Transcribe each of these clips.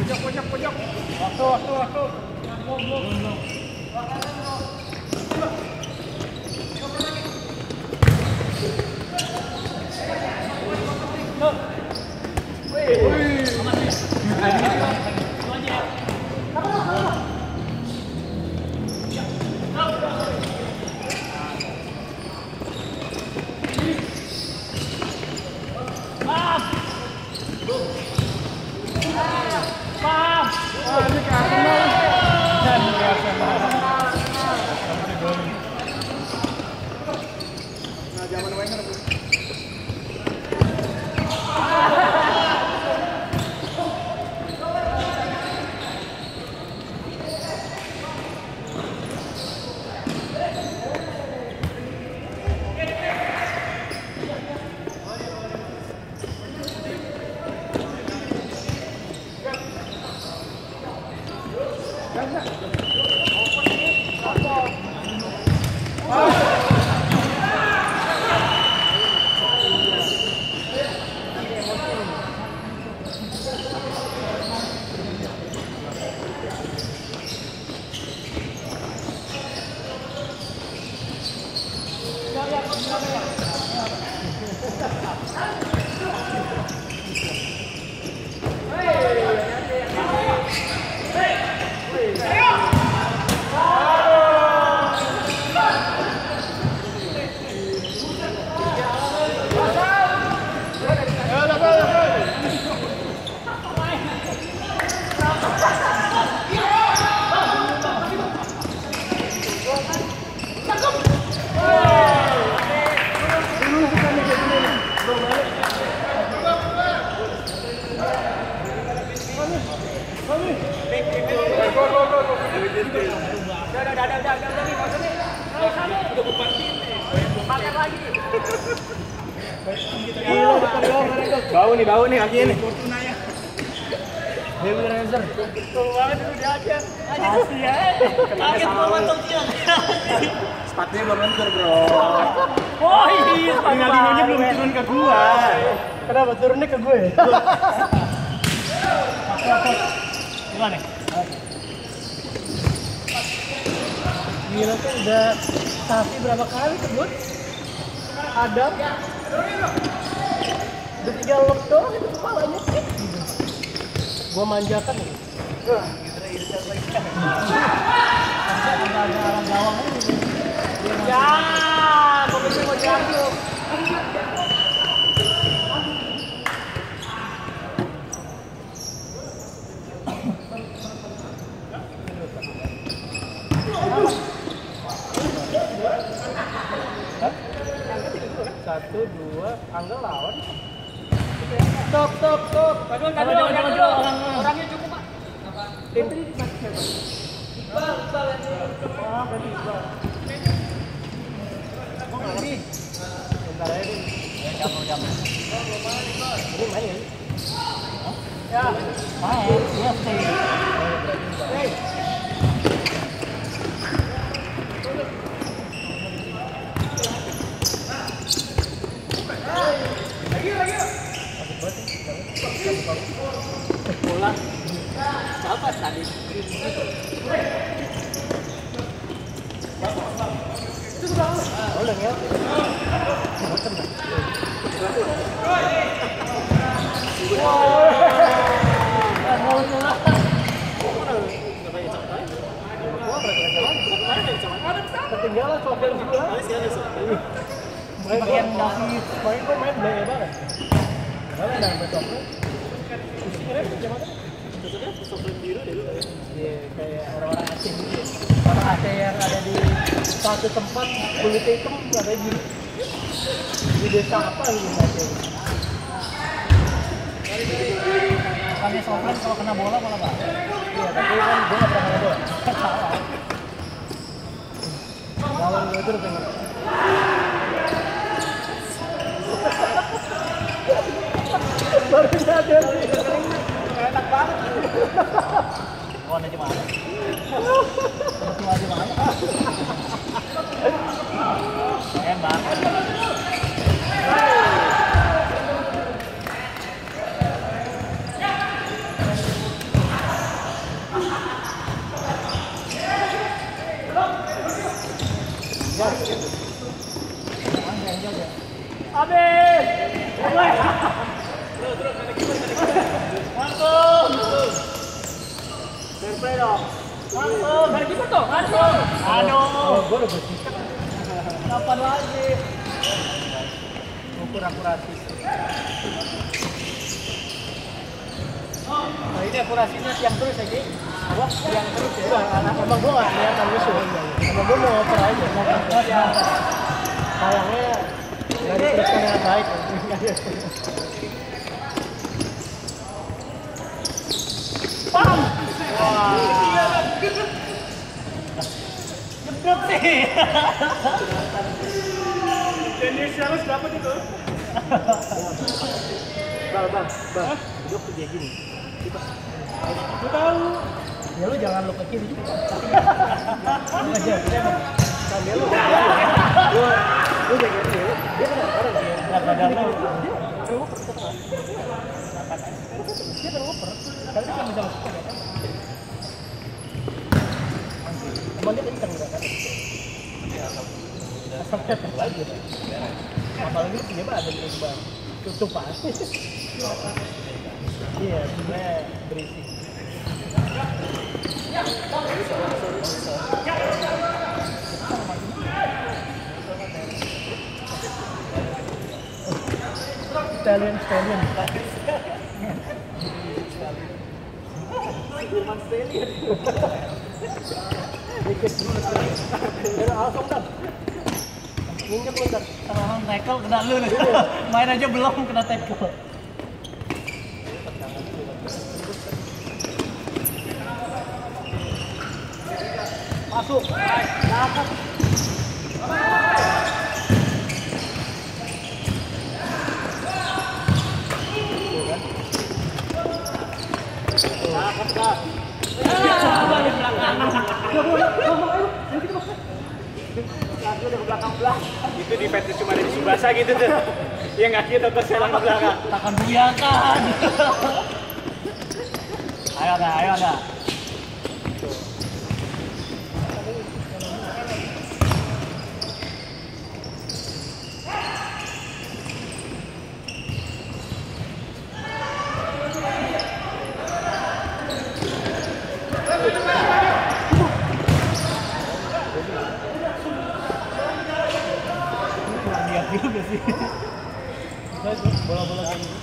Pojok. Waktu. Belum. Bau nih kaki ini. Dia bener-bener. Betul banget itu dia aja. Asli ya. Kaget banget Tokyo. Sepatunya belum lentur, Bro. Oh iya, Ronaldinho-nya belum turun ke gua. Kenapa turunnya ke gue? Gimana nih? Gila tuh udah sapi berapa kali kebun? Adam. Udah 3 lap doang itu kepalanya. Gua manjakan nih. Ada orang gawang ini. Ya, gua pikir mau diambil. Satu, dua, Angga lawan. Stop. Jangan. Orangnya cukup, Pak. Tim tadi dipakai siapa? Iqbal yang ini. Oh, berarti Iqbal. Kok nggak ngerti? Bentar aja nih. Jam. Ini main ya? Ya. Main. Iya, stay. Hey. Bola siapa tadi? Itu udah ya. Ketinggalan sopir juga. Bagian daki main belaya banget. Mana ada betoknya? Pusingnya gimana? Betoknya sopir biru deh lu. Iya, kayak orang-orang Aceh gitu. Orang Aceh yang ada di satu tempat kulit hitam ada di desa apa gitu Aceh. Bukannya sopir kalau kena bola malah Pak. Iya, tapi kan gue nggak pernah kena bola. Salah. Lawan gue terus kan. Baru sadar sih. Enak banget. Oh, ada di mana? Di mana? Enak. Habis. Langsung. Fair dong. Langsung. Dari kita tuh. Langsung. Aduh. Gue udah bersikap. Kapan lagi? Ukur akurasi. Nah ini akurasinya siang terus lagi. Apa? Siang terus ya? Emang gue gak kelihatan musuh. Emang gue mau oper aja. Mau oper aja. Sayangnya gak diteruskan dengan baik. Pam! Wah! Jepret sih! Indonesian harus dapat itu. Bang. Hidup tuh kayak gini. Gue tahu. Ya lu jangan lu ke kiri juga. Enggak aja, kita emang sambil lu. Gue jaga dia. Dia kan orang dia. Badan lu. Dia ngoper terus. Dia ngoper. Karena dia kan bisa masuk ya kan. Cuman dia kenceng enggak kan. Asal tetes lagi. Apalagi punya badan kayak bang. Tutup pasti. Iya, sebenarnya berisik. Italian stallion. Jerman stallion. Dikit dulu. Langsung dah. Ingat lu dah. Sama tackle kena lu nih. Main aja belum kena tackle. Masuk. Dapat. Itu defense cuma ada di Subasa gitu tuh. Yang kaki terus selang ke belakang. Takkan buyakan. Ayo ada. Juga sih. Bola-bola kayak gitu.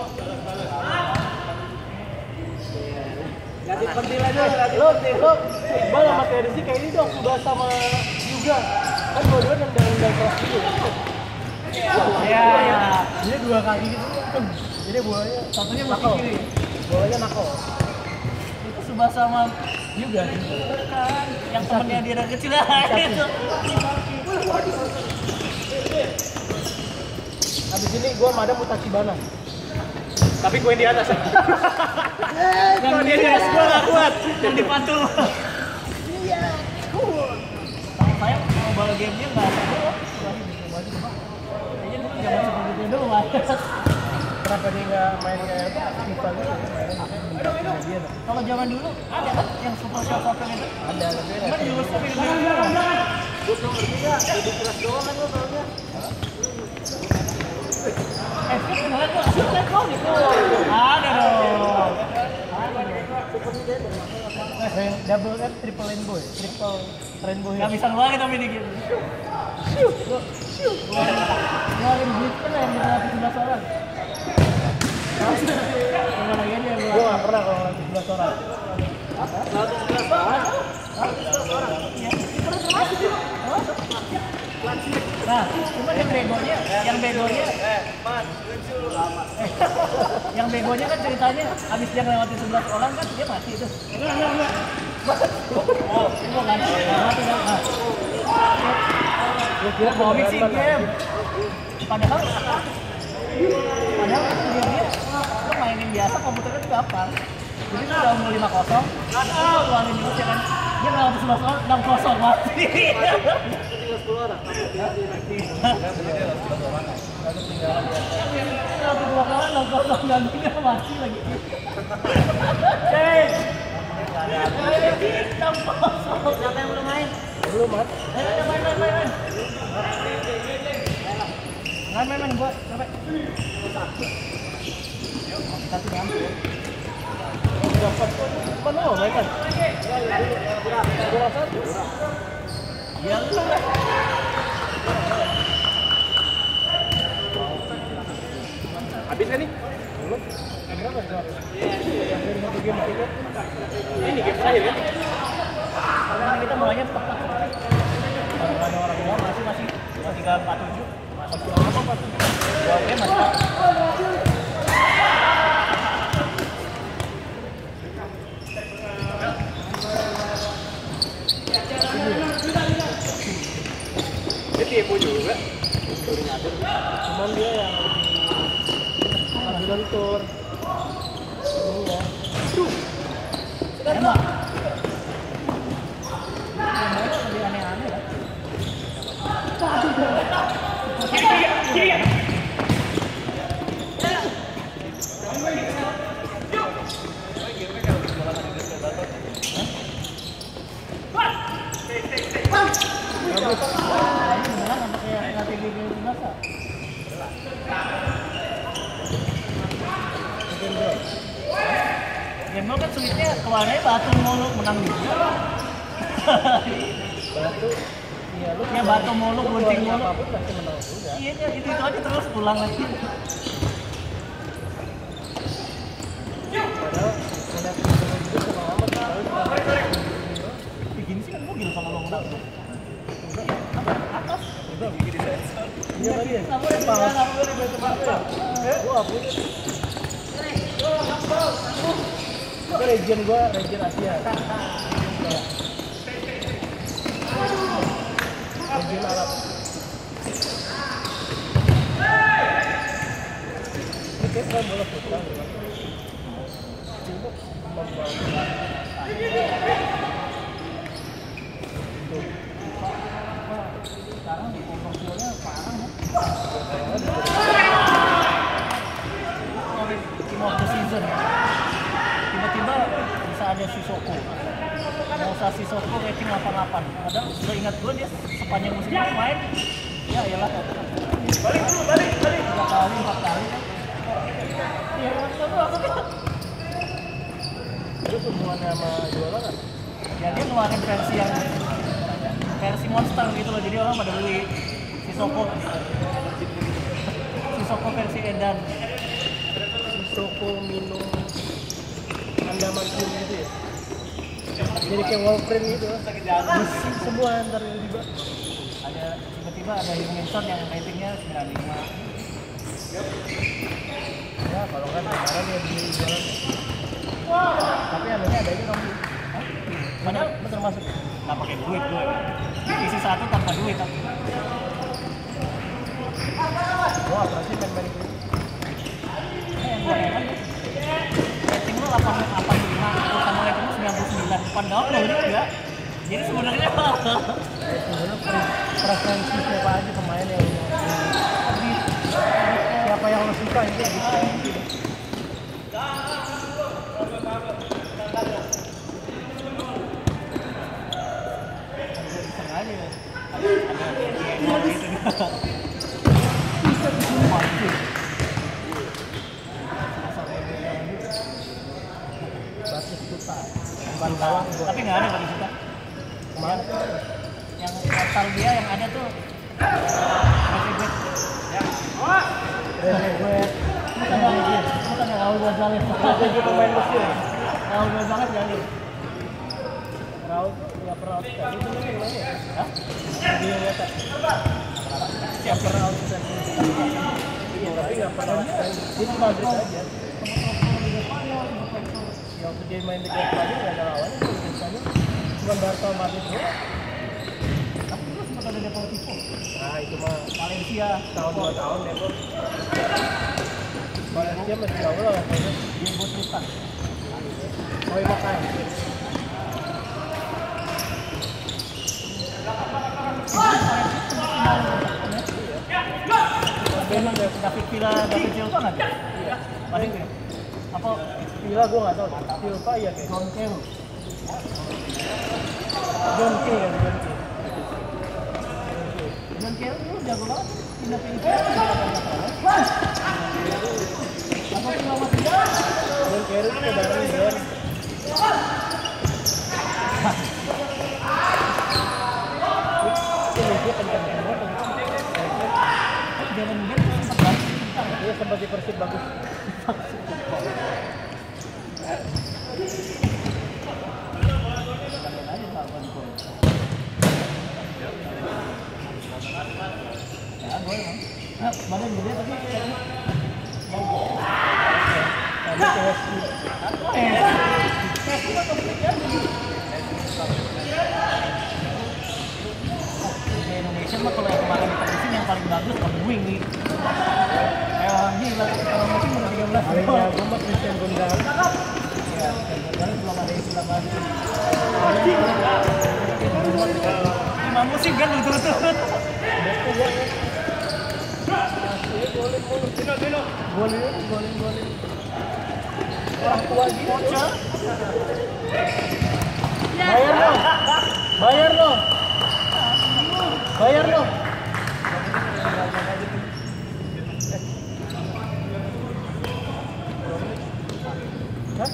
Ganti pentil aja, lo Iqbal sama Terzi kayak ini dong, sudah sama juga. Kan dua-dua yang dari kelas gitu. Iya. Dia dua kaki gitu. Jadi bolanya satunya nakal. Bolanya nakal. Itu Subasa sama juga. Yang temennya dia dari kecil itu. Habis ini gue madam mutasi bana. Tapi gue di atas. Yang dia di atas gue gak kuat. Yang dipantul. Iya. Sama saya mobile game-nya gak ada dulu. Kayaknya dulu gak masuk begitu dulu mas. Kenapa dia gak main kayak FIFA gitu? Kalau zaman dulu ada kan yang super shot itu? Ada. Cuman di Ursa pilih-pilih. Gue belum ngerti gak? Jadi keras doang kan lo soalnya. Kenalan tuh, asli kok gitu. Ada dong. Super Nintendo. Double F, triple rainbow, triple rainbow. Gak bisa ngeluarin tapi dikit. Ngeluarin duit kan yang bisa 17 orang. Gimana gini ya? Gue gak pernah kalau orang 17 orang. 17 orang? 17 orang? Iya, itu termasuk juga. Nah, cuma yang begonya, yang begonya kan ceritanya habis dia ngelewatin 11 orang kan dia mati itu. Enggak. Oh, itu kan mati kan. Lu kira komik sih game. Padahal dia lu mainin biasa komputernya juga apa? Jadi itu udah umur 5-0, keluarin terus ya kan. Dia ngelewatin 11 orang, 6-0 mati. 10 orang. Satu dua orang nggak kosong gantinya mati lagi. Cek. Siapa yang belum main? Belum mas. Main. Main gua. mau main kan? Gua satu. Iya lu lah. Habis kan nih? Belum. Berapa jam? Dari satu game aja. Ini game terakhir kan? Karena kita mulainya tepat. Kalau ada orang luar masih 347. Masih apa Pak? Oke, masih. Dia tipu juga. Cuman dia yang lebih lentur. Iya. Emang. Yang lebih aneh-aneh ya. Game kan sulitnya keluarnya batu mulu menang juga. Batu, iya lu. Ya batu mulu, gunting mulu. Apapun pasti menang juga. Iya itu aja terus ulang lagi. Padahal udah juga sama amat tahu. Bikin sih kan mobil sama lo menang. Atas. Udah bikin di sensor. Iya tadi ya. Kamu udah di tempat ya. Gua punya. Itu region Asia. Region Arab. Ini kayak bola futsal. Cuma sekarang di kontrolnya parah ya. Team of the season. Tiba-tiba bisa ada Sissoko. Mau usah Sissoko rating 88. Padahal udah ingat gue dia sepanjang musim main. Ya iyalah. Balik. 3 kali, 4 kali kan. Iya, maksudnya. Itu hubungannya sama jualan kan? Ya dia ngeluarin versi monster gitu loh. Jadi orang pada beli Sissoko versi edan. Sissoko minum andaman gitu ya. Jadi kayak Wolverine gitu. Besi semua ntar tiba-tiba. Tiba-tiba ada Indonesian yang ratingnya 95. Ya kalau kan kemarin dia beli jualan. Tapi anehnya ada aja kamu. Padahal betul masuk. Nggak pakai duit gue. Isi satu tanpa duit. Wah, berarti main-main itu. Yang gue heran rating lo 85 sama rating lo 99 depan download juga. Jadi sebenarnya preferensi siapa aja pemain yang siapa yang lo suka itu gitu. Aja ada gitu. Tapi nggak ada pada kita. Kemarin yang total dia yang ada tuh Revet. Ya. Revet. Bukan yang Raul Gonzalez. Jadi pemain Mesir. Raul Gonzalez jadi. Raul tuh nggak pernah sekali itu mungkin mainnya. Hah? Dia lihat. Siap pernah Raul bisa. Iya, tapi nggak pernah sekali. Itu Madrid aja. Yang waktu dia main di Liga Spanyol nggak ada lawannya, cuma Barca Madrid doang. Tapi itu sempat ada Deportivo. Nah itu mah Valencia tahun 2 tahun Depor. Valencia masih jauh lah katanya. Dia buat Tristan. Oh iya makan. Memang David Silva nggak? Iya. Paling ya. Apa Villa gue nggak tahu. Silva ya kayak. John Kerr itu jago banget. Pindah apa pengalaman dia? John Kerr itu dari di Persib bagus. Ya, gue emang. Badan gede tapi di Indonesia mah kalau yang kemarin diterusin yang paling bagus wing nih. Gila, kalau mungkin mau 13 paling jago mah Christian Gonzalez. Ya, Gonzalez belum ada istilah baru. Lima musim kan berturut-turut. Golin. Orang tua gitu. Bayar lo. Hah?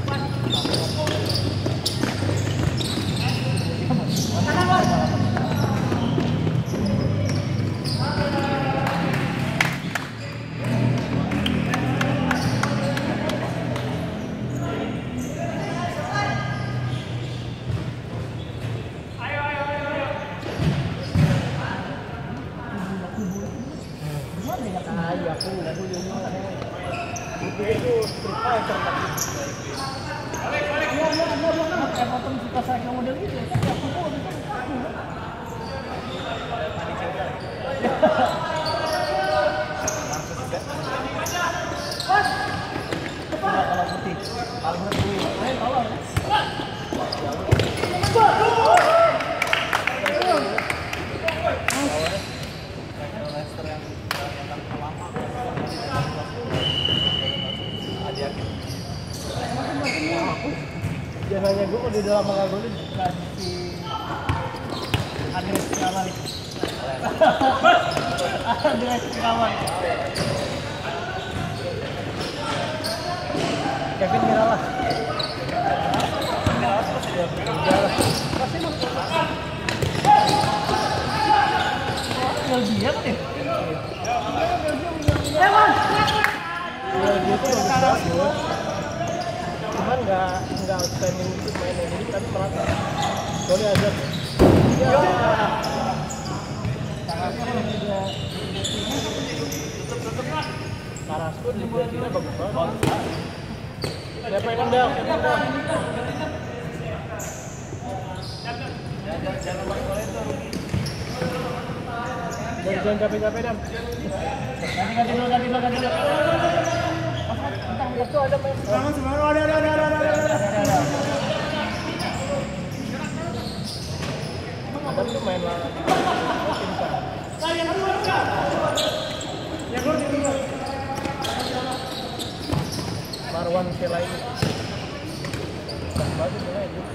Biasanya gue udah lama gak golin si Andres kawan. Andres kawan. Kevin Miralah. Pasti mau. Belgium nih. Belgium tuh bagus. Cuman nggak outstanding gitu mainnya, jadi tapi merata. Boleh aja. Ya. Tutup. Karasku di Belgia bagus banget. Siapa yang nendang? Jangan capek-capek dam. Ganti dulu. Itu ada main. Ada. Ada tuh main lah. Marwan Sela ini. Bagus mulai itu.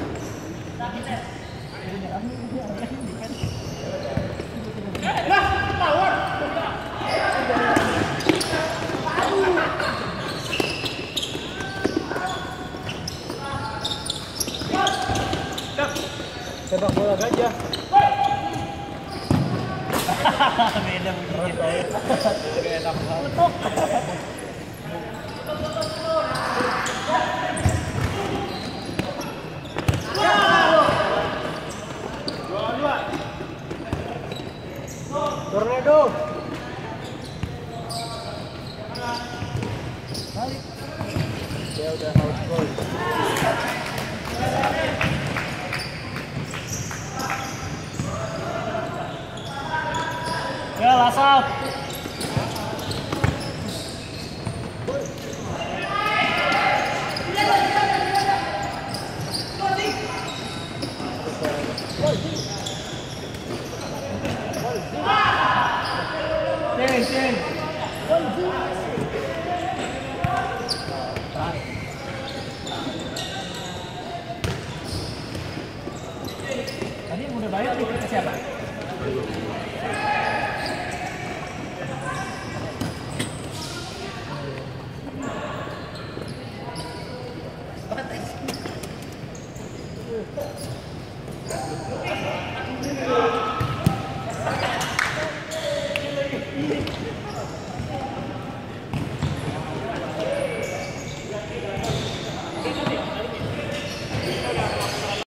Sepak bola gajah. Beda begitu. Enak banget. Tornado. Balik. Dia udah out goal. Ya, lasap. Ceng. Tadi yang udah bayar nih ke siapa?